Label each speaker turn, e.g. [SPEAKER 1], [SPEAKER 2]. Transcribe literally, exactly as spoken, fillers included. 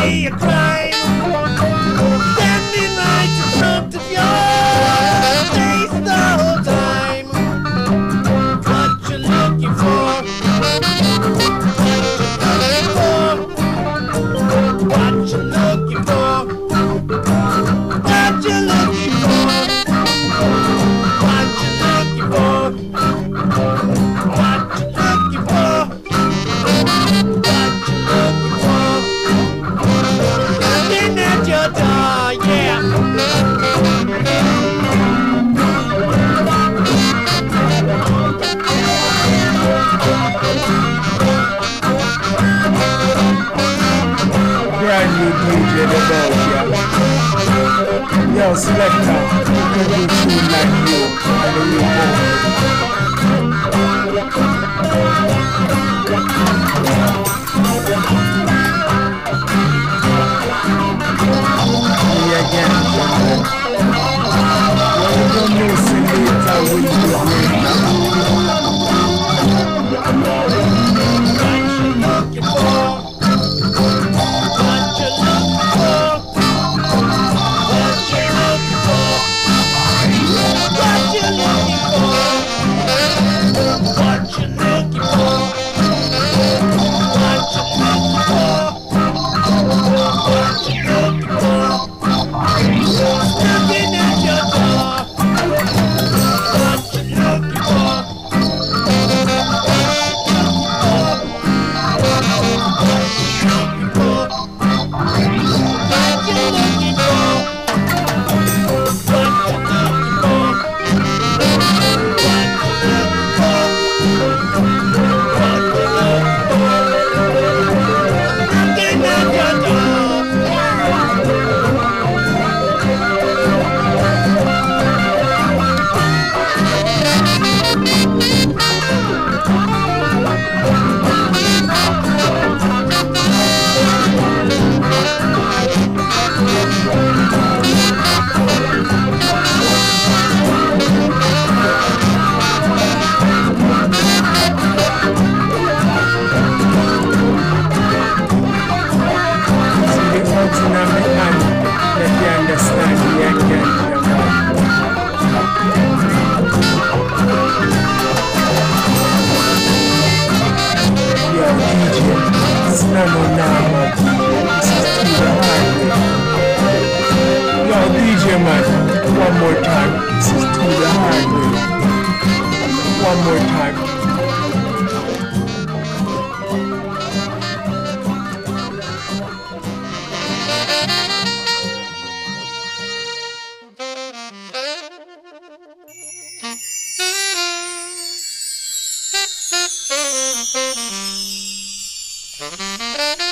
[SPEAKER 1] be a crime. Standing right in front of your face the whole time. What you looking for? What you looking for? What you looking for? What you looking for? What you looking for? What you looking for? Knocking at your door, yeah.
[SPEAKER 2] Brand new D J the boss, yeah. Yo, selector, you can do tune like you and the new home. Me again, John. When you don't know, see later will you bring now.
[SPEAKER 1] What you looking for? What you looking for? What you looking for? What you looking for? What you looking for? What you looking for? What you looking for? Knocking at your door. What you looking for?
[SPEAKER 2] One more time, this is to the highway. One more time.
[SPEAKER 3] Thank you.